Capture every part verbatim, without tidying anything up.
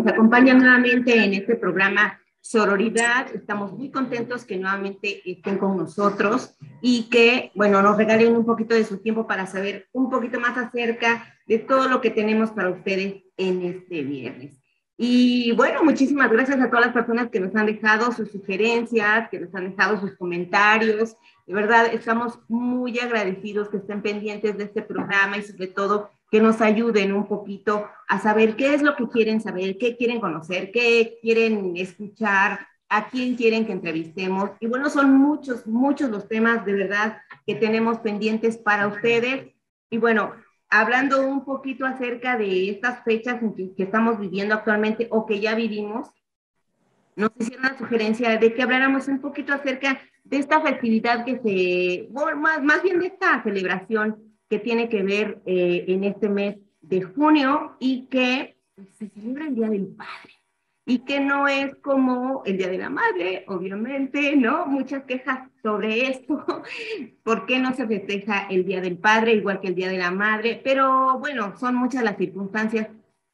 nos acompañan nuevamente en este programa Sororidad. Estamos muy contentos que nuevamente estén con nosotros y que, bueno, nos regalen un poquito de su tiempo para saber un poquito más acerca de todo lo que tenemos para ustedes en este viernes. Y bueno, muchísimas gracias a todas las personas que nos han dejado sus sugerencias, que nos han dejado sus comentarios. De verdad, estamos muy agradecidos que estén pendientes de este programa y sobre todo que nos ayuden un poquito a saber qué es lo que quieren saber, qué quieren conocer, qué quieren escuchar, a quién quieren que entrevistemos. Y bueno, son muchos, muchos los temas de verdad que tenemos pendientes para ustedes. Y bueno, hablando un poquito acerca de estas fechas en que, que estamos viviendo actualmente o que ya vivimos, nos hicieron la sugerencia de que habláramos un poquito acerca de esta festividad que se, bueno, más, más bien de esta celebración que tiene que ver eh, en este mes de junio y que se celebra el Día del Padre. Y que no es como el Día de la Madre, obviamente, ¿no? Muchas quejas sobre esto. ¿Por qué no se festeja el Día del Padre igual que el Día de la Madre? Pero bueno, son muchas las circunstancias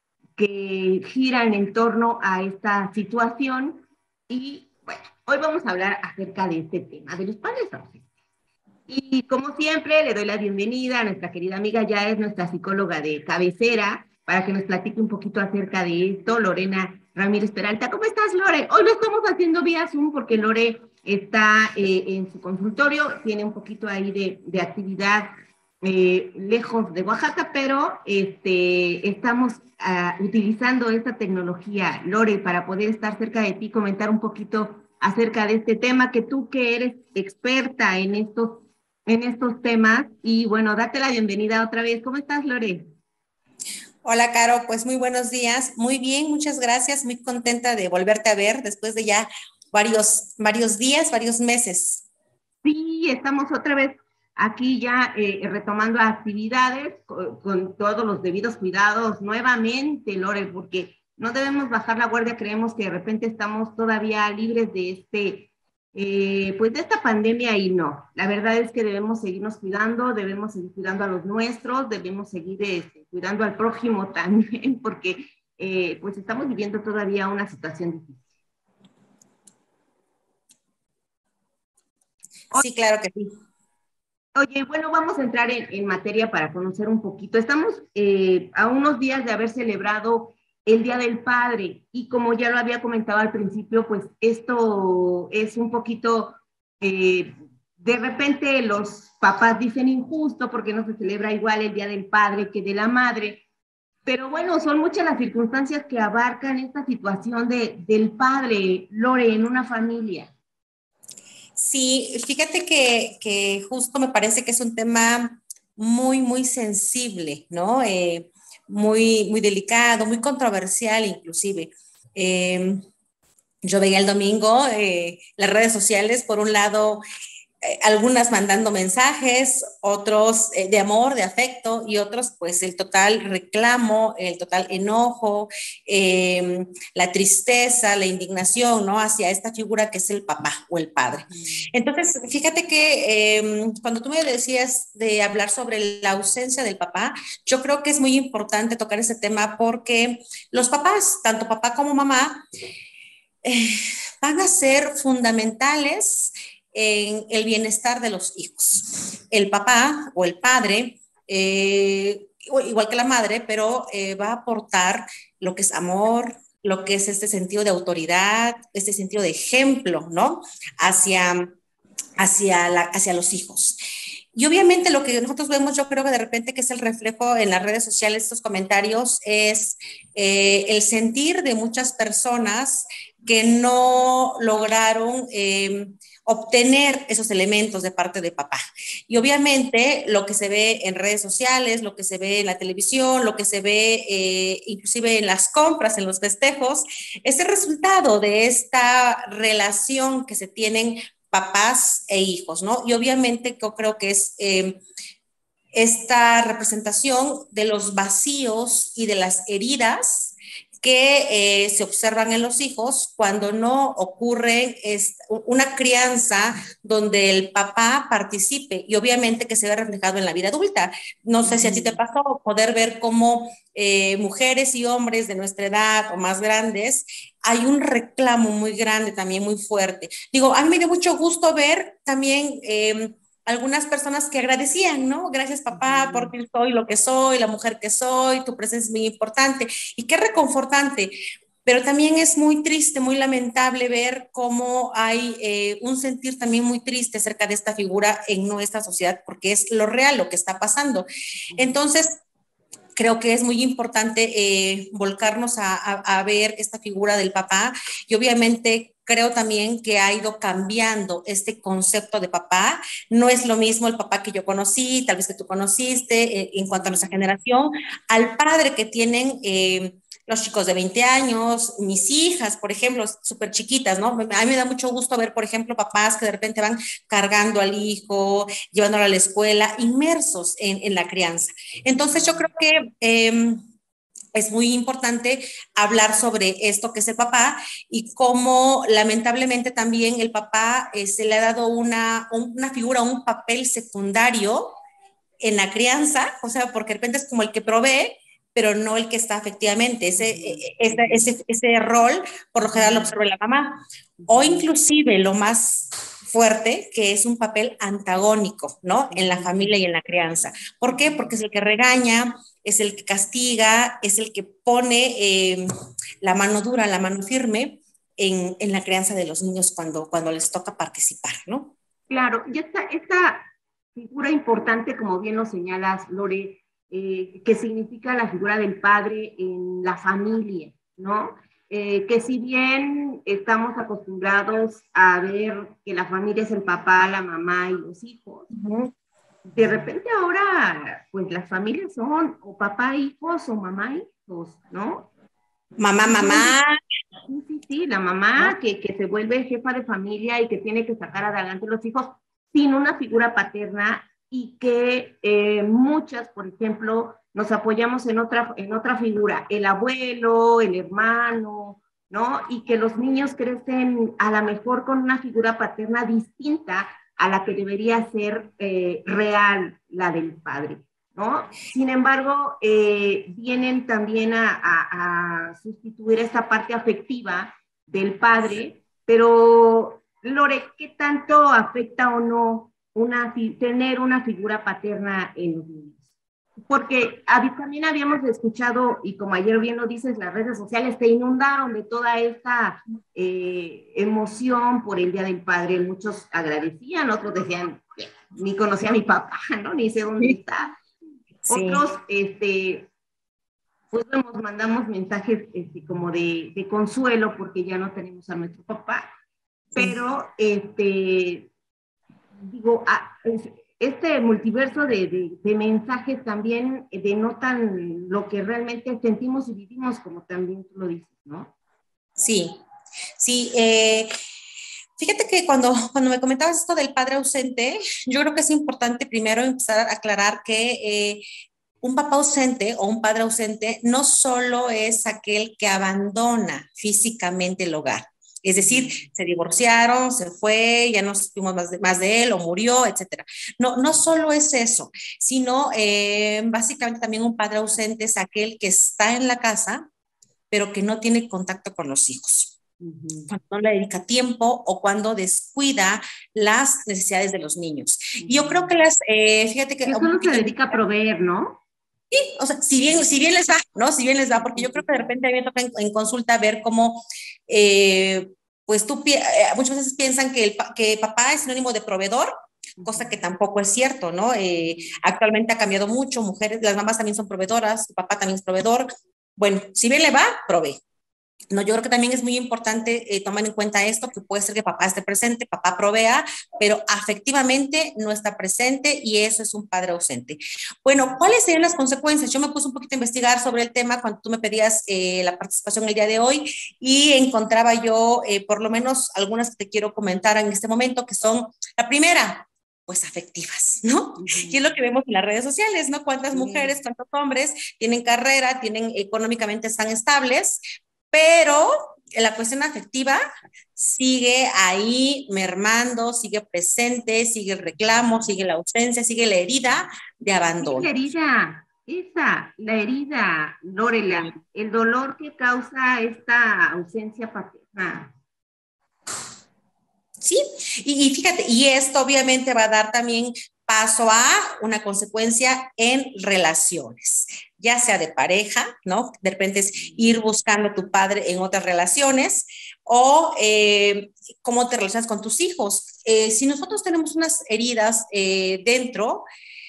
que giran en torno a esta situación. Y bueno, hoy vamos a hablar acerca de este tema, de los padres ausentes. Y como siempre, le doy la bienvenida a nuestra querida amiga, ya es nuestra psicóloga de cabecera, para que nos platique un poquito acerca de esto, Lorena Ramírez Peralta. ¿Cómo estás, Lore? Hoy lo estamos haciendo vía Zoom porque Lore está eh, en su consultorio, tiene un poquito ahí de, de actividad eh, lejos de Oaxaca, pero este, estamos uh, utilizando esta tecnología, Lore, para poder estar cerca de ti, comentar un poquito acerca de este tema, que tú que eres experta en estos, en estos temas, y bueno, date la bienvenida otra vez. ¿Cómo estás, Lore? Hola, Caro, pues muy buenos días. Muy bien, muchas gracias. Muy contenta de volverte a ver después de ya varios, varios días, varios meses. Sí, estamos otra vez aquí ya eh, retomando actividades con, con todos los debidos cuidados nuevamente, Lore, porque no debemos bajar la guardia. Creemos que de repente estamos todavía libres de este, eh, pues de esta pandemia y no. La verdad es que debemos seguirnos cuidando, debemos seguir cuidando a los nuestros, debemos seguir este, cuidando al prójimo también, porque eh, pues estamos viviendo todavía una situación difícil. Sí, claro que sí. Oye, bueno, vamos a entrar en, en materia para conocer un poquito. Estamos eh, a unos días de haber celebrado el Día del Padre y como ya lo había comentado al principio, pues esto es un poquito, eh, de repente los papás dicen injusto porque no se celebra igual el Día del Padre que de la Madre, pero bueno, son muchas las circunstancias que abarcan esta situación de, del padre, Lore, en una familia. Sí, fíjate que, que justo me parece que es un tema muy, muy sensible, ¿no? Eh, muy, muy delicado, muy controversial inclusive. Eh, yo veía el domingo eh, las redes sociales, por un lado, eh, algunas mandando mensajes, otros eh, de amor, de afecto, y otros pues el total reclamo, el total enojo, eh, la tristeza, la indignación, ¿no? Hacia esta figura que es el papá o el padre. Entonces, fíjate que eh, cuando tú me decías de hablar sobre la ausencia del papá, yo creo que es muy importante tocar ese tema porque los papás, tanto papá como mamá, eh, van a ser fundamentales en el bienestar de los hijos. El papá o el padre, eh, igual que la madre, pero eh, va a aportar lo que es amor, lo que es este sentido de autoridad, este sentido de ejemplo, ¿no? Hacia, hacia, la, hacia los hijos. Y obviamente lo que nosotros vemos, yo creo que de repente que es el reflejo en las redes sociales, estos comentarios, es eh, el sentir de muchas personas que no lograron eh, obtener esos elementos de parte de papá. Y obviamente lo que se ve en redes sociales, lo que se ve en la televisión, lo que se ve eh, inclusive en las compras, en los festejos, es el resultado de esta relación que se tienen papás e hijos, ¿no? Y obviamente yo creo que es eh, esta representación de los vacíos y de las heridas que eh, se observan en los hijos cuando no ocurre es, una crianza donde el papá participe y obviamente que se ve reflejado en la vida adulta. No sé si a ti te pasó poder ver cómo eh, mujeres y hombres de nuestra edad o más grandes, hay un reclamo muy grande, también muy fuerte. Digo, a mí me dio mucho gusto ver también... Eh, algunas personas que agradecían, ¿no? Gracias papá, porque soy lo que soy, la mujer que soy, tu presencia es muy importante. Y qué reconfortante, pero también es muy triste, muy lamentable ver cómo hay eh, un sentir también muy triste acerca de esta figura en nuestra sociedad, porque es lo real, lo que está pasando. Entonces, creo que es muy importante eh, volcarnos a, a, a ver esta figura del papá y obviamente creo también que ha ido cambiando este concepto de papá. No es lo mismo el papá que yo conocí, tal vez que tú conociste, eh, en cuanto a nuestra generación, al padre que tienen eh, los chicos de veinte años, mis hijas, por ejemplo, súper chiquitas, ¿no? A mí me da mucho gusto ver, por ejemplo, papás que de repente van cargando al hijo, llevándolo a la escuela, inmersos en, en la crianza. Entonces yo creo que... Eh, es muy importante hablar sobre esto que es el papá y cómo lamentablemente también el papá eh, se le ha dado una, una figura, un papel secundario en la crianza, o sea, porque de repente es como el que provee, pero no el que está efectivamente. Ese, ese, ese, ese rol, por lo general, lo observa la mamá. O inclusive lo más fuerte, que es un papel antagónico, ¿no? En la familia y en la crianza. ¿Por qué? Porque es el que regaña, es el que castiga, es el que pone eh, la mano dura, la mano firme en, en la crianza de los niños cuando, cuando les toca participar, ¿no? Claro, y esta, esta figura importante, como bien lo señalas, Lore, eh, que significa la figura del padre en la familia, ¿no? Eh, que si bien estamos acostumbrados a ver que la familia es el papá, la mamá y los hijos, uh-huh. De repente ahora, pues las familias son o papá, hijos o mamá, hijos, ¿no? Mamá, mamá. Sí, sí, sí, la mamá ¿no? que, que se vuelve jefa de familia y que tiene que sacar adelante a los hijos sin una figura paterna y que eh, muchas, por ejemplo, nos apoyamos en otra, en otra figura, el abuelo, el hermano, ¿no? Y que los niños crecen a lo mejor con una figura paterna distinta a la que debería ser eh, real, la del padre, ¿no? Sin embargo, eh, vienen también a, a, a sustituir esta parte afectiva del padre, pero Lore, ¿qué tanto afecta o no una, tener una figura paterna en los niños? Porque también habíamos escuchado, y como ayer bien lo dices, las redes sociales se inundaron de toda esta eh, emoción por el Día del Padre. Muchos agradecían, otros decían, ni conocía a mi papá, ¿no? Ni sé dónde está. Sí. Otros, este, pues nos mandamos mensajes este, como de, de consuelo porque ya no tenemos a nuestro papá. Sí. Pero, este, digo, a, este multiverso de, de, de mensajes también denotan lo que realmente sentimos y vivimos, como también tú lo dices, ¿no? Sí, sí. Eh, fíjate que cuando, cuando me comentabas esto del padre ausente, yo creo que es importante primero empezar a aclarar que eh, un papá ausente o un padre ausente no solo es aquel que abandona físicamente el hogar. Es decir, se divorciaron, se fue, ya no supimos más de, más de él o murió, etcétera. No, no solo es eso, sino eh, básicamente también un padre ausente es aquel que está en la casa, pero que no tiene contacto con los hijos. Uh-huh. Cuando no le dedica tiempo o cuando descuida las necesidades de los niños. Uh-huh. Y yo creo que las, eh, fíjate que... Eso no se dedica a proveer, ¿no? Sí, o sea, si bien, si bien les va, ¿no? Si bien les va, porque yo creo que de repente a mí me toca en, en consulta ver cómo, eh, pues tú, eh, muchas veces piensan que, el, que papá es sinónimo de proveedor, cosa que tampoco es cierto, ¿no? Eh, actualmente ha cambiado mucho, mujeres, las mamás también son proveedoras, su papá también es proveedor. Bueno, si bien le va, provee. No, yo creo que también es muy importante eh, tomar en cuenta esto, que puede ser que papá esté presente, papá provea, pero afectivamente no está presente y eso es un padre ausente. Bueno, ¿cuáles serían las consecuencias? Yo me puse un poquito a investigar sobre el tema cuando tú me pedías eh, la participación el día de hoy y encontraba yo eh, por lo menos algunas que te quiero comentar en este momento, que son, la primera, pues afectivas, ¿no? Uh Y es lo que vemos en las redes sociales, ¿no? Cuántas mujeres, cuántos hombres tienen carrera, tienen económicamente están estables, pero la cuestión afectiva sigue ahí mermando, sigue presente, sigue el reclamo, sigue la ausencia, sigue la herida de Sí, la abandono. herida, esa, la herida, Lorela, el dolor que causa esta ausencia paterna. Sí, y, y fíjate, y esto obviamente va a dar también paso a una consecuencia en relaciones, ya sea de pareja, ¿no? De repente es ir buscando a tu padre en otras relaciones o eh, cómo te relacionas con tus hijos. Eh, si nosotros tenemos unas heridas eh, dentro,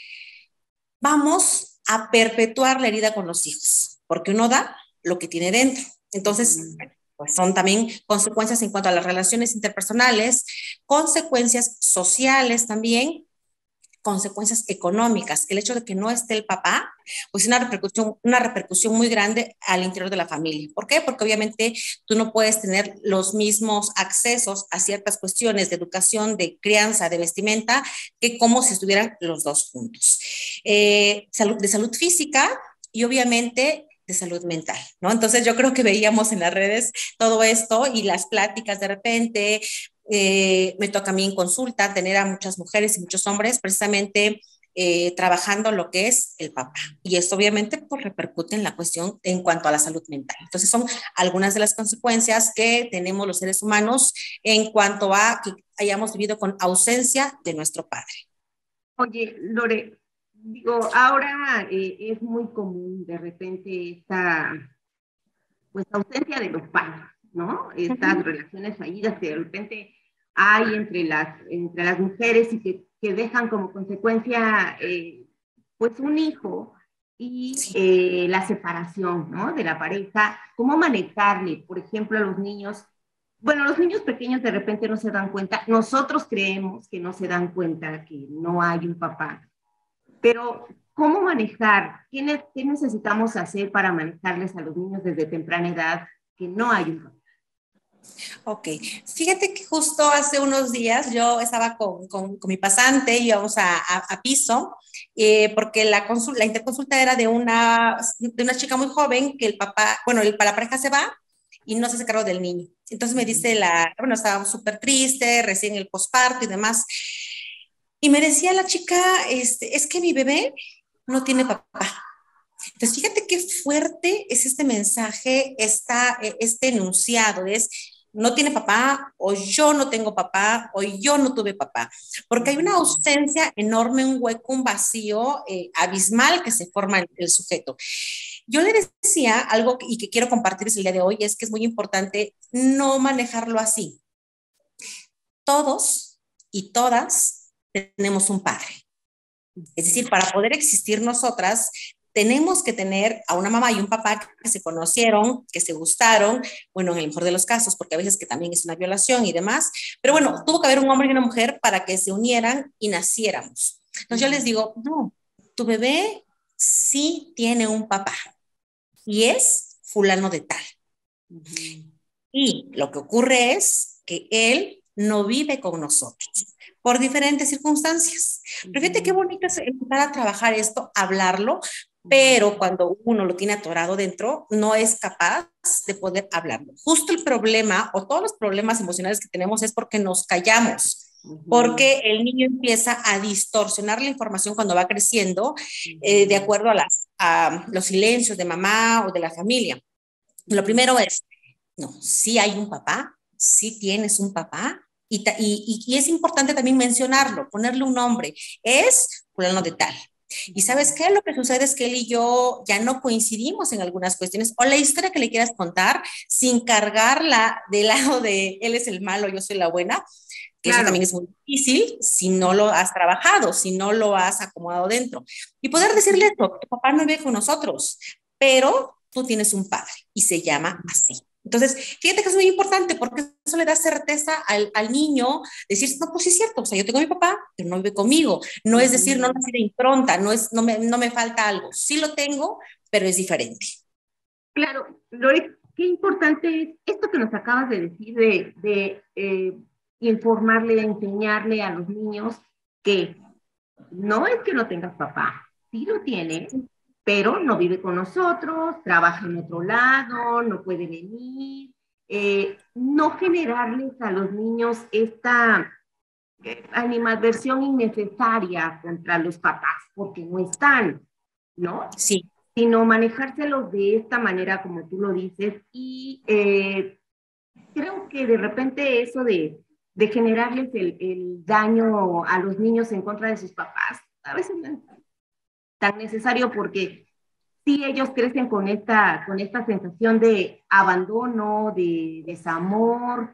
vamos a perpetuar la herida con los hijos, porque uno da lo que tiene dentro. Entonces, Mm. pues son también consecuencias en cuanto a las relaciones interpersonales, consecuencias sociales también, consecuencias económicas. El hecho de que no esté el papá, pues una repercusión, una repercusión muy grande al interior de la familia. ¿Por qué? Porque obviamente tú no puedes tener los mismos accesos a ciertas cuestiones de educación, de crianza, de vestimenta, que como si estuvieran los dos juntos. Eh, salud, de salud física y obviamente de salud mental, ¿no? Entonces yo creo que veíamos en las redes todo esto y las pláticas de repente, eh, me toca a mí en consulta tener a muchas mujeres y muchos hombres precisamente eh, trabajando lo que es el papá. Y esto obviamente pues, repercute en la cuestión en cuanto a la salud mental. Entonces son algunas de las consecuencias que tenemos los seres humanos en cuanto a que hayamos vivido con ausencia de nuestro padre. Oye, Lore, digo, ahora eh, es muy común de repente esta pues ausencia de los padres, ¿no? Estas relaciones fallidas que de repente hay entre las, entre las mujeres y que, que dejan como consecuencia eh, pues un hijo y Sí. eh, la separación, ¿no? De la pareja, cómo manejarle, por ejemplo, a los niños. Bueno, los niños pequeños de repente no se dan cuenta, nosotros creemos que no se dan cuenta que no hay un papá, pero ¿cómo manejar? ¿Qué, ne ¿Qué necesitamos hacer para manejarles a los niños desde temprana edad que no hay un papá? Ok, fíjate que justo hace unos días yo estaba con, con, con mi pasante, íbamos a, a, a piso, eh, porque la, consul, la interconsulta era de una, de una chica muy joven que el papá, bueno, el, la pareja se va y no se hace cargo del niño. Entonces me dice la, bueno, estaba súper triste, recién el posparto y demás. Y me decía la chica, este, es que mi bebé no tiene papá. Entonces, fíjate qué fuerte es este mensaje, esta, este enunciado, es no tiene papá, o yo no tengo papá, o yo no tuve papá, porque hay una ausencia enorme, un hueco, un vacío eh, abismal que se forma en el sujeto. Yo le decía algo y que quiero compartirles el día de hoy, es que es muy importante no manejarlo así. Todos y todas tenemos un padre. Es decir, para poder existir nosotras, tenemos que tener a una mamá y un papá que se conocieron, que se gustaron, bueno, en el mejor de los casos, porque a veces que también es una violación y demás, pero bueno, tuvo que haber un hombre y una mujer para que se unieran y naciéramos. Entonces yo les digo, no, tu bebé sí tiene un papá y es fulano de tal. Y lo que ocurre es que él no vive con nosotros por diferentes circunstancias. Pero fíjate qué bonito es empezar a trabajar esto, hablarlo, pero cuando uno lo tiene atorado dentro, no es capaz de poder hablarlo. Justo el problema o todos los problemas emocionales que tenemos es porque nos callamos. Porque el niño empieza a distorsionar la información cuando va creciendo eh, de acuerdo a, las, a los silencios de mamá o de la familia. Lo primero es, no, sí hay un papá, sí tienes un papá, y, y, y es importante también mencionarlo, ponerle un nombre, es fulano de tal. Y ¿sabes qué? Lo que sucede es que él y yo ya no coincidimos en algunas cuestiones, o la historia que le quieras contar, sin cargarla del lado de él es el malo, yo soy la buena, que eso Claro. también es muy difícil si no lo has trabajado, si no lo has acomodado dentro. Y poder decirle esto, tu papá no vive con nosotros, pero tú tienes un padre y se llama así. Entonces, fíjate que es muy importante porque eso le da certeza al, al niño, decir, no, pues sí es cierto, o sea, yo tengo a mi papá, pero no vive conmigo. No es decir, no nací de impronta, no, es, no, me, no me falta algo. Sí lo tengo, pero es diferente. Claro, Lore, qué importante es esto que nos acabas de decir, de, de eh, informarle, de enseñarle a los niños que no es que no tengas papá, sí lo tiene, pero no vive con nosotros, trabaja en otro lado, no puede venir, eh, no generarles a los niños esta eh, animadversión innecesaria contra los papás, porque no están, ¿no? Sí. Sino manejárselos de esta manera, como tú lo dices, y eh, creo que de repente eso de, de generarles el, el daño a los niños en contra de sus papás, a veces no es tan necesario porque sí ellos crecen con esta, con esta sensación de abandono, de desamor,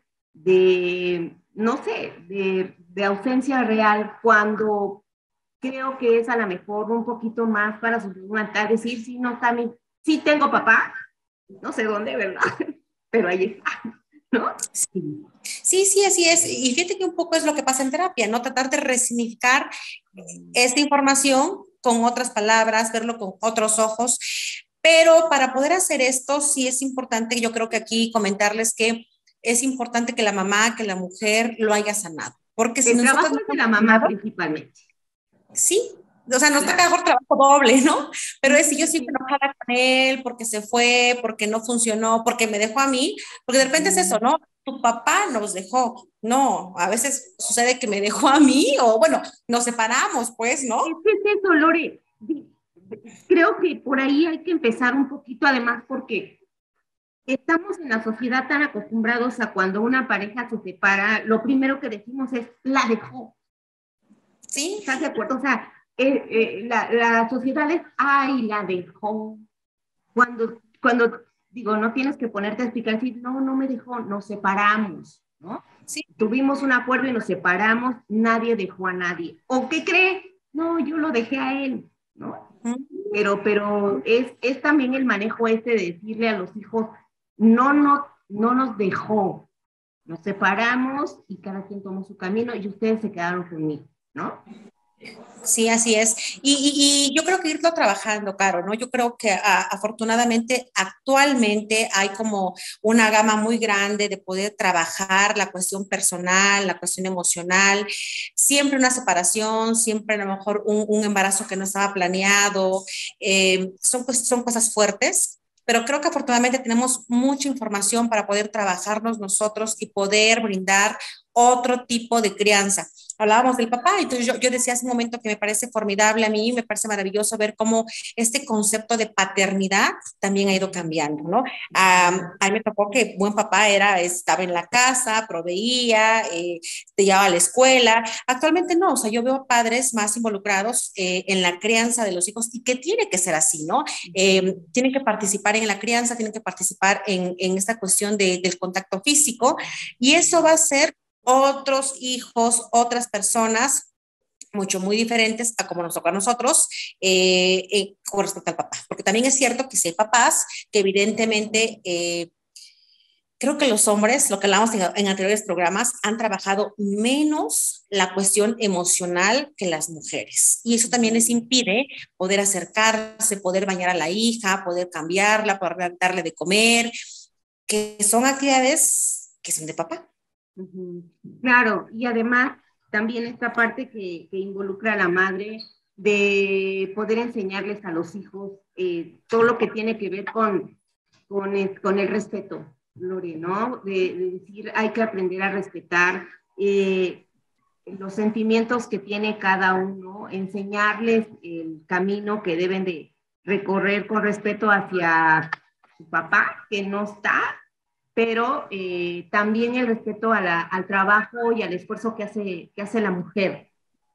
de, no sé, de, de ausencia real, cuando creo que es a lo mejor un poquito más para su salud mental decir, sí, no está mi, sí tengo papá, no sé dónde, ¿verdad? Pero ahí está, ¿no? Sí. Sí, sí, así es. Y fíjate que un poco es lo que pasa en terapia, ¿no? Tratar de resignificar esta información con otras palabras, verlo con otros ojos. Pero para poder hacer esto, sí es importante, yo creo que aquí comentarles que es importante que la mamá, que la mujer lo haya sanado. Porque si El nosotros trabajo no es de hemos la mamá sanado, principalmente. sí, o sea, nos toca Claro. mejor trabajo doble, ¿no? Pero es si Sí, yo sigo sí. enojada con él porque se fue, porque no funcionó, porque me dejó a mí, porque de repente es eso, Mm. ¿no? Tu papá nos dejó. No, a veces sucede que me dejó a mí o bueno, nos separamos, pues, ¿no? Es que es eso, Lore. Creo que por ahí hay que empezar un poquito, además, porque estamos en la sociedad tan acostumbrados a cuando una pareja se separa, lo primero que decimos es, la dejó. Sí, ¿Estás de acuerdo? O sea, eh, eh, la, la sociedad es, ay, la dejó. Cuando, cuando digo, no tienes que ponerte a explicar, decir, no, no me dejó, nos separamos, ¿no? sí. Tuvimos un acuerdo y nos separamos, nadie dejó a nadie. ¿O qué cree? No, yo lo dejé a él, ¿no? Pero, pero es, es también el manejo este de decirle a los hijos, no, no, no nos dejó, nos separamos y cada quien tomó su camino y ustedes se quedaron conmigo, ¿no? Sí, así es. Y, y, y, yo creo que irlo trabajando, Caro, ¿no? Yo creo que a, afortunadamente actualmente hay como una gama muy grande de poder trabajar la cuestión personal, la cuestión emocional, siempre una separación, siempre a lo mejor un, un embarazo que no estaba planeado, eh, son, pues, son cosas fuertes. Pero creo que afortunadamente tenemos mucha información para poder trabajarnos nosotros y poder brindar otro tipo de crianza. Hablábamos del papá, entonces yo, yo decía hace un momento que me parece formidable a mí, me parece maravilloso ver cómo este concepto de paternidad también ha ido cambiando, ¿no? A, a mí me tocó que buen papá era, estaba en la casa, proveía, eh, te llevaba a la escuela. Actualmente no, o sea, yo veo padres más involucrados eh, en la crianza de los hijos y que tiene que ser así, ¿no? Eh, tienen que participar en la crianza, tienen que participar en, en esta cuestión de, del contacto físico y eso va a ser otros hijos, otras personas mucho, muy diferentes a como nos toca a nosotros eh, eh, con respecto al papá. Porque también es cierto que si hay papás que evidentemente eh, creo que los hombres, lo que hablamos en, en anteriores programas, han trabajado menos la cuestión emocional que las mujeres. Y eso también les impide poder acercarse, poder bañar a la hija, poder cambiarla, poder darle de comer, que son actividades que son de papá. Uh-huh. Claro, y además también esta parte que, que involucra a la madre de poder enseñarles a los hijos eh, todo lo que tiene que ver con, con, el, con el respeto, Lore, ¿no? De, de decir, hay que aprender a respetar eh, los sentimientos que tiene cada uno, enseñarles el camino que deben de recorrer con respeto hacia su papá, que no está, pero eh, también el respeto a la, al trabajo y al esfuerzo que hace, que hace la mujer.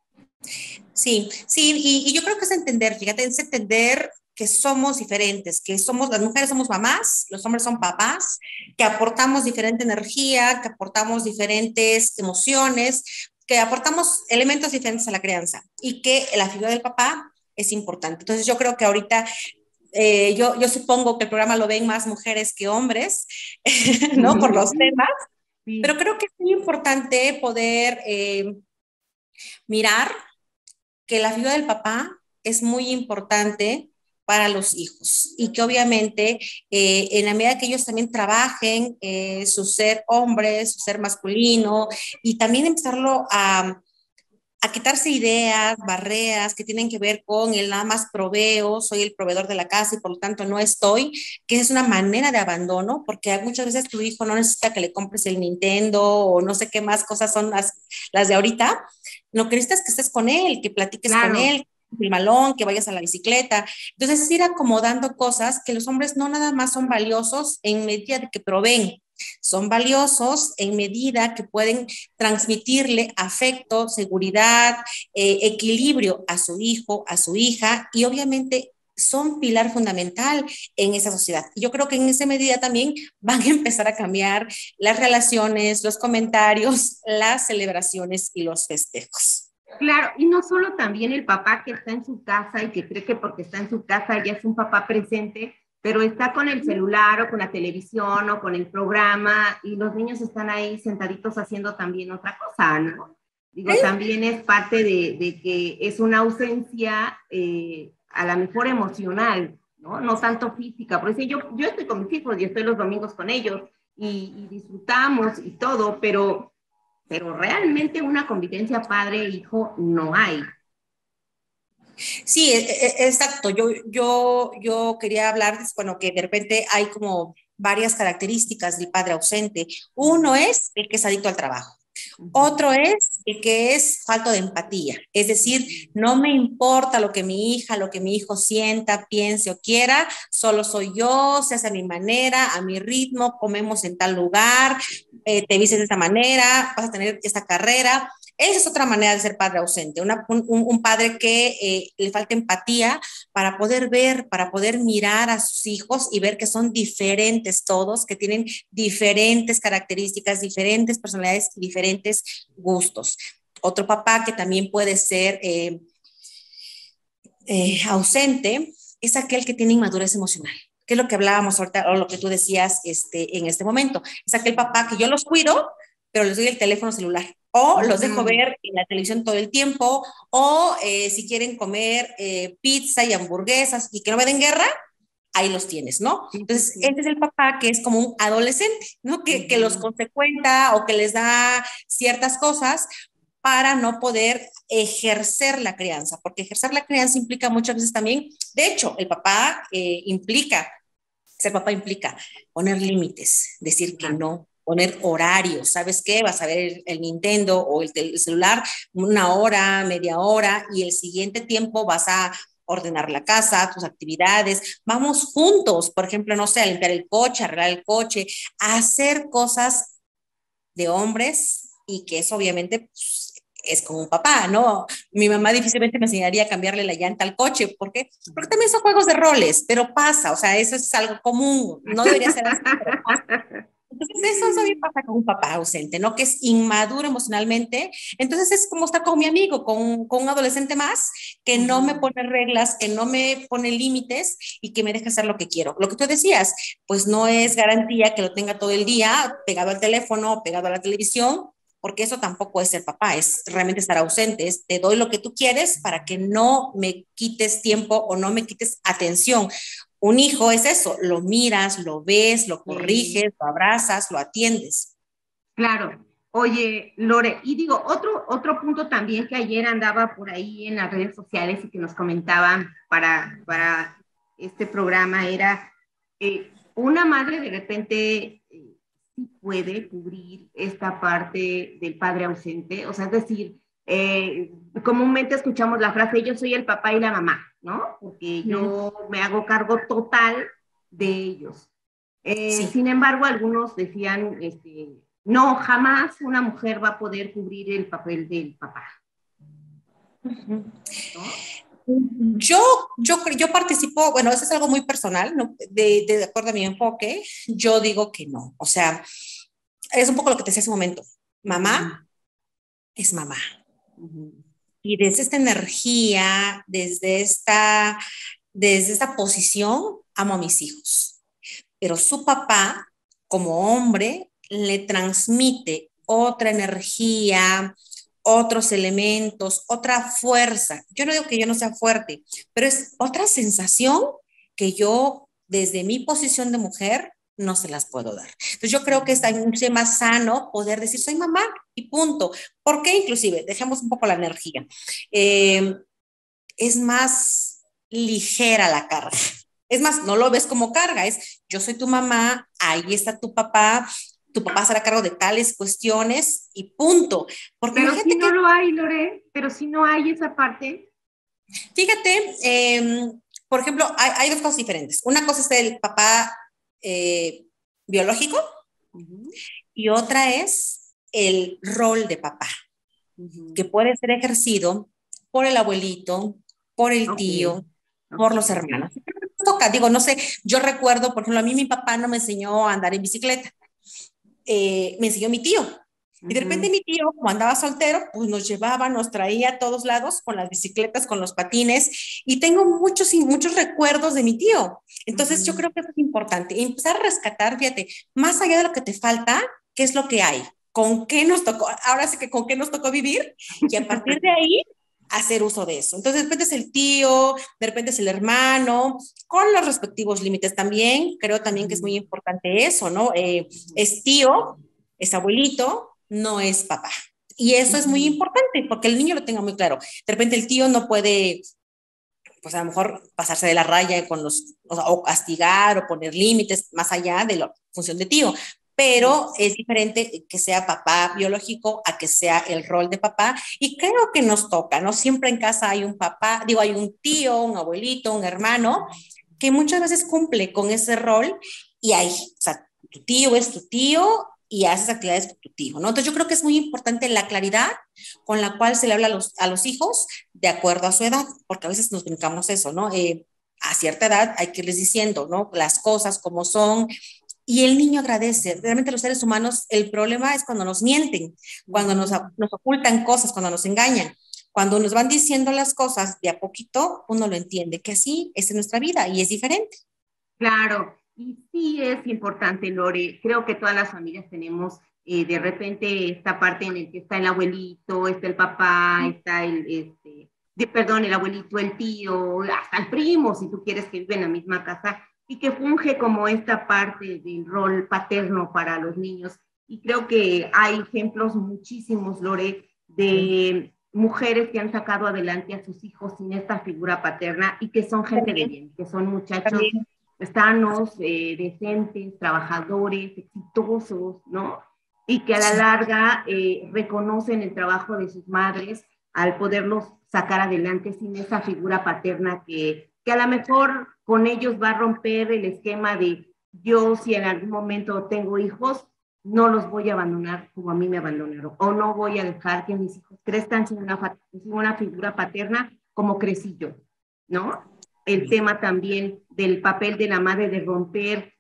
Sí, sí, y, y yo creo que es entender, fíjate, es entender que somos diferentes, que somos, las mujeres somos mamás, los hombres son papás, que aportamos diferente energía, que aportamos diferentes emociones, que aportamos elementos diferentes a la crianza y que la figura del papá es importante. Entonces yo creo que ahorita eh, yo, yo supongo que el programa lo ven más mujeres que hombres, ¿no? Por los temas, pero Sí. creo que es muy importante poder eh, mirar que la figura del papá es muy importante para los hijos y que obviamente eh, en la medida que ellos también trabajen eh, su ser hombre, su ser masculino y también empezarlo a, a quitarse ideas, barreras que tienen que ver con el nada más proveo, soy el proveedor de la casa y por lo tanto no estoy, que es una manera de abandono, porque muchas veces tu hijo no necesita que le compres el Nintendo o no sé qué más cosas son las, las de ahorita. Lo que necesitas es que estés con él, que platiques con Claro. él, el balón, que vayas a la bicicleta. Entonces, es ir acomodando cosas que los hombres no nada más son valiosos en medida de que proveen, son valiosos en medida que pueden transmitirle afecto, seguridad, eh, equilibrio a su hijo, a su hija, y obviamente son pilar fundamental en esa sociedad. Yo creo que en esa medida también van a empezar a cambiar las relaciones, los comentarios, las celebraciones y los festejos. Claro, y no solo también el papá que está en su casa y que cree que porque está en su casa ya es un papá presente, pero está con el celular o con la televisión o con el programa y los niños están ahí sentaditos haciendo también otra cosa, ¿no? Digo, también es parte de, de que es una ausencia eh, a la mejor emocional, ¿no? No tanto física. Por eso yo, yo estoy con mis hijos y estoy los domingos con ellos y, y disfrutamos y todo, pero pero realmente una convivencia padre-hijo no hay. Sí, e, e, exacto. Yo, yo, yo quería hablar, bueno, que de repente hay como varias características del padre ausente. Uno es el que es adicto al trabajo. Otro es el que es falto de empatía, es decir, no me importa lo que mi hija, lo que mi hijo sienta, piense o quiera, solo soy yo, se hace a mi manera, a mi ritmo, comemos en tal lugar, eh, te vistes de esta manera, vas a tener esta carrera. Esa es otra manera de ser padre ausente, una, un, un, padre que eh, le falta empatía para poder ver, para poder mirar a sus hijos y ver que son diferentes todos, que tienen diferentes características, diferentes personalidades y diferentes gustos. Otro papá que también puede ser eh, eh, ausente es aquel que tiene inmadurez emocional, que es lo que hablábamos ahorita, o lo que tú decías este, en este momento. Es aquel papá que yo los cuido, pero les doy el teléfono celular. O los dejo ver en la televisión todo el tiempo, o eh, si quieren comer eh, pizza y hamburguesas y que no me den guerra, ahí los tienes, ¿no? Entonces, este es el papá que es como un adolescente, ¿no? Que, que los consecuenta o que les da ciertas cosas para no poder ejercer la crianza, porque ejercer la crianza implica muchas veces también, de hecho, el papá eh, implica, ser papá implica poner límites, decir que no, poner horarios, ¿sabes qué? Vas a ver el, el Nintendo o el, el celular una hora, media hora, y el siguiente tiempo vas a ordenar la casa, tus actividades, vamos juntos, por ejemplo, no sé, a limpiar el coche, a arreglar el coche, a hacer cosas de hombres y que eso obviamente pues, es como un papá, ¿no? Mi mamá difícilmente me enseñaría a cambiarle la llanta al coche, ¿por qué? Porque también son juegos de roles, pero pasa, o sea, eso es algo común, no debería ser así, pero pasa. Entonces, eso también pasa con un papá ausente, ¿no? Que es inmaduro emocionalmente. Entonces, es como estar con mi amigo, con, con un adolescente más, que no me pone reglas, que no me pone límites y que me deja hacer lo que quiero. Lo que tú decías, pues no es garantía que lo tenga todo el día pegado al teléfono, pegado a la televisión, porque eso tampoco es ser papá, es realmente estar ausente, es te doy lo que tú quieres para que no me quites tiempo o no me quites atención. Un hijo es eso, lo miras, lo ves, lo corriges, sí. Lo abrazas, lo atiendes. Claro. Oye, Lore, y digo, otro, otro punto también que ayer andaba por ahí en las redes sociales y que nos comentaban para, para este programa era, eh, una madre de repente eh, sí puede cubrir esta parte del padre ausente, o sea, es decir, eh, comúnmente escuchamos la frase, yo soy el papá y la mamá, ¿no? Porque yo me hago cargo total de ellos. Eh, sí. Sin embargo, algunos decían, este, no, jamás una mujer va a poder cubrir el papel del papá. Uh-huh. ¿No? Yo, yo, yo participo, bueno, eso es algo muy personal, ¿no? de, de, de acuerdo a mi enfoque, yo digo que no. O sea, es un poco lo que te decía hace un momento. Mamá uh-huh. es mamá. Uh-huh. Y desde esta energía, desde esta, desde esta posición, amo a mis hijos. Pero su papá, como hombre, le transmite otra energía, otros elementos, otra fuerza. Yo no digo que yo no sea fuerte, pero es otra sensación que yo, desde mi posición de mujer, no se las puedo dar. Entonces yo creo que es mucho más sano poder decir soy mamá y punto. ¿Por qué? Inclusive, dejemos un poco la energía. Eh, es más ligera la carga. Es más, no lo ves como carga, es yo soy tu mamá, ahí está tu papá, tu papá será a cargo de tales cuestiones y punto. Porque Pero si imagínate no que, lo hay, Lore, pero si no hay esa parte. fíjate, eh, por ejemplo, hay, hay, dos cosas diferentes. Una cosa es el papá eh, biológico uh-huh. y otra es el rol de papá, uh-huh. que puede ser ejercido por el abuelito, por el okay. tío, okay. por los hermanos. Toca, digo, no sé, yo recuerdo, por ejemplo, a mí mi papá no me enseñó a andar en bicicleta, eh, me enseñó mi tío. Y de repente mi tío, como andaba soltero, pues nos llevaba, nos traía a todos lados con las bicicletas, con los patines, y tengo muchos y muchos recuerdos de mi tío. Entonces uh-huh. yo creo que eso es importante, empezar a rescatar, fíjate, más allá de lo que te falta, ¿qué es lo que hay? ¿Con qué nos tocó? Ahora sí que con qué nos tocó vivir, y a partir de ahí, hacer uso de eso. Entonces, de repente es el tío, de repente es el hermano, con los respectivos límites también. Creo también que es muy importante eso, ¿no? Eh, es tío, es abuelito, no es papá. Y eso es muy importante porque el niño lo tenga muy claro. De repente el tío no puede, pues a lo mejor pasarse de la raya con los, o, sea, o castigar o poner límites más allá de la función de tío. Pero es diferente que sea papá biológico a que sea el rol de papá, y creo que nos toca, ¿no? Siempre en casa hay un papá, digo, hay un tío, un abuelito, un hermano, que muchas veces cumple con ese rol, y hay, o sea, tu tío es tu tío, y haces actividades con tu tío, ¿no? Entonces yo creo que es muy importante la claridad con la cual se le habla a los, a los hijos de acuerdo a su edad, porque a veces nos brincamos eso, ¿no? Eh, a cierta edad hay que irles diciendo, ¿no? Las cosas como son, y el niño agradece. Realmente los seres humanos, el problema es cuando nos mienten, cuando nos, nos ocultan cosas, cuando nos engañan. Cuando nos van diciendo las cosas de a poquito, uno lo entiende, que así es en nuestra vida y es diferente. Claro, y sí es importante, Lore. Creo que todas las familias tenemos eh, de repente esta parte en la que está el abuelito, está el papá, está el, este, de, perdón, el abuelito, el tío, hasta el primo, si tú quieres, que vive en la misma casa, y que funge como esta parte del rol paterno para los niños. Y creo que hay ejemplos muchísimos, Lore, de mujeres que han sacado adelante a sus hijos sin esta figura paterna y que son gente de bien, que son muchachos sanos, eh, decentes, trabajadores, exitosos, ¿no? Y que a la larga eh, reconocen el trabajo de sus madres al poderlos sacar adelante sin esa figura paterna que, que a lo mejor con ellos va a romper el esquema de yo si en algún momento tengo hijos, no los voy a abandonar como a mí me abandonaron, o no voy a dejar que mis hijos crezcan sin una, sin una figura paterna como crecí yo, ¿no? El tema también del papel de la madre de romper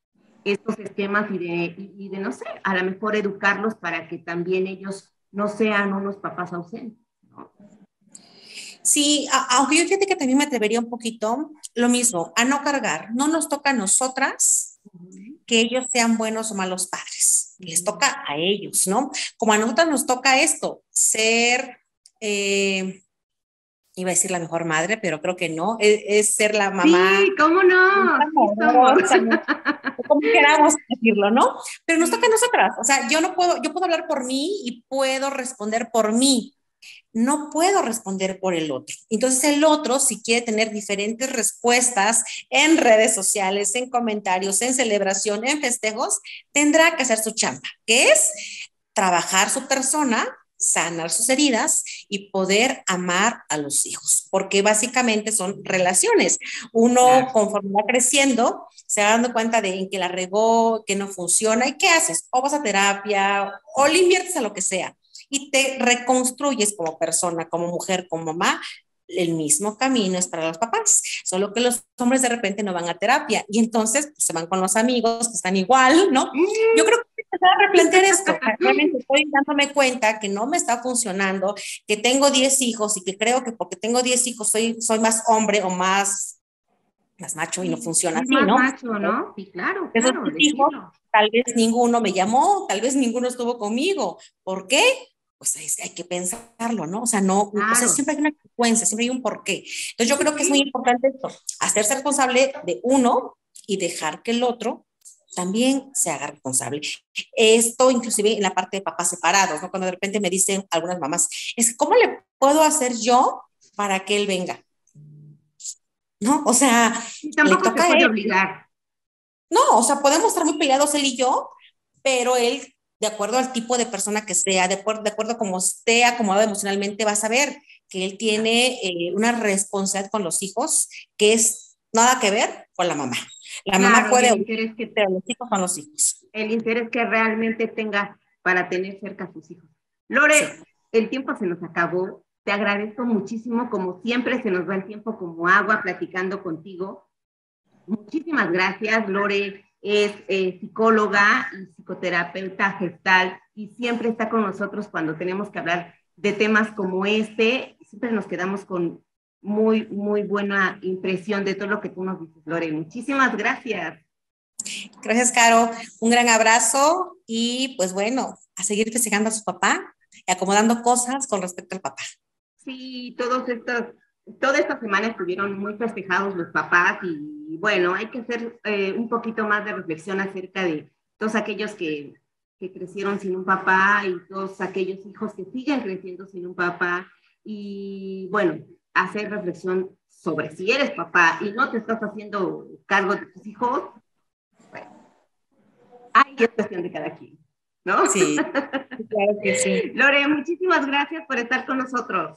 estos esquemas y de, y, y de, no sé, a lo mejor educarlos para que también ellos no sean unos papás ausentes, ¿no? Sí, a, aunque yo fíjate que también me atrevería un poquito, lo mismo, a no cargar. No nos toca a nosotras uh-huh. que ellos sean buenos o malos padres. Uh-huh. Les toca a ellos, ¿no? Como a nosotras nos toca esto, ser... Eh, iba a decir la mejor madre, pero creo que no, es, es ser la mamá. Sí, ¿cómo no? Amorosa, sí, como queramos decirlo, ¿no? Pero nos toca a nosotras, o sea, yo no puedo, yo puedo hablar por mí y puedo responder por mí, no puedo responder por el otro. Entonces el otro, si quiere tener diferentes respuestas en redes sociales, en comentarios, en celebración, en festejos, tendrá que hacer su chamba, que es trabajar su persona, sanar sus heridas y poder amar a los hijos, porque básicamente son relaciones. Uno, conforme va creciendo, se va dando cuenta de en que la regó, que no funciona, ¿y qué haces? O vas a terapia, o le inviertes a lo que sea, y te reconstruyes como persona, como mujer, como mamá. El mismo camino es para los papás, solo que los hombres de repente no van a terapia, y entonces pues, se van con los amigos que están igual, ¿no? Yo creo que empezar a replantear esto. Realmente estoy dándome cuenta que no me está funcionando, que tengo diez hijos y que creo que porque tengo diez hijos soy, soy más hombre o más, más macho, y no funciona sí, así, más ¿no? macho, ¿no? Sí, claro, Esos claro. hijos, tal vez ninguno me llamó, tal vez ninguno estuvo conmigo. ¿Por qué? Pues hay, hay que pensarlo, ¿no? O sea, no, claro. O sea, siempre hay una consecuencia, siempre hay un porqué. Entonces yo creo que es muy importante esto, hacerse responsable de uno y dejar que el otro también se haga responsable. Esto inclusive en la parte de papás separados, ¿no? Cuando de repente me dicen algunas mamás, es ¿cómo le puedo hacer yo para que él venga? ¿No? O sea, Y le tampoco se toca a puede él. obligar. No, o sea, podemos estar muy peleados él y yo, pero él, de acuerdo al tipo de persona que sea, de acuerdo, de acuerdo a cómo esté acomodado emocionalmente, va a saber que él tiene eh, una responsabilidad con los hijos que es nada que ver con la mamá. La mamá Claro, y el puede, interés que, pero los hijos son los hijos. el interés que realmente tenga para tener cerca a sus hijos. Sí. Lore, el tiempo se nos acabó. Te agradezco muchísimo, como siempre se nos va el tiempo como agua platicando contigo. Muchísimas gracias. Lore es eh, psicóloga y psicoterapeuta gestal y siempre está con nosotros cuando tenemos que hablar de temas como este. Siempre nos quedamos con muy, muy buena impresión de todo lo que tú nos dices, Lore. Muchísimas gracias. Gracias, Caro. Un gran abrazo y pues bueno, a seguir festejando a su papá y acomodando cosas con respecto al papá. Sí, todos estos, toda esta semana estuvieron muy festejados los papás y bueno, hay que hacer eh, un poquito más de reflexión acerca de todos aquellos que, que crecieron sin un papá y todos aquellos hijos que siguen creciendo sin un papá y bueno, hacer reflexión sobre si eres papá y no te estás haciendo cargo de tus hijos, bueno, ahí es cuestión de cada quien, ¿no? Sí, claro que sí. Lore, muchísimas gracias por estar con nosotros.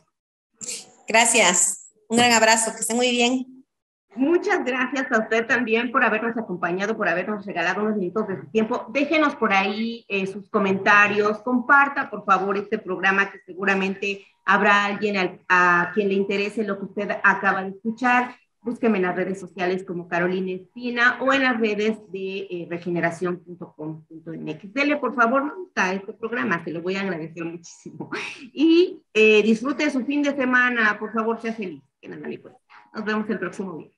Gracias. Un gran abrazo. Que esté muy bien. Muchas gracias a usted también por habernos acompañado, por habernos regalado unos minutos de su tiempo. Déjenos por ahí eh, sus comentarios, comparta por favor este programa que seguramente habrá alguien a, a quien le interese lo que usted acaba de escuchar. Búsqueme en las redes sociales como Carolina Espina o en las redes de eh, regeneración punto com punto m x. Dele por favor me gusta a este programa, se lo voy a agradecer muchísimo. Y eh, disfrute su fin de semana, por favor sea feliz. Que nada le cuesta. Nos vemos el próximo día.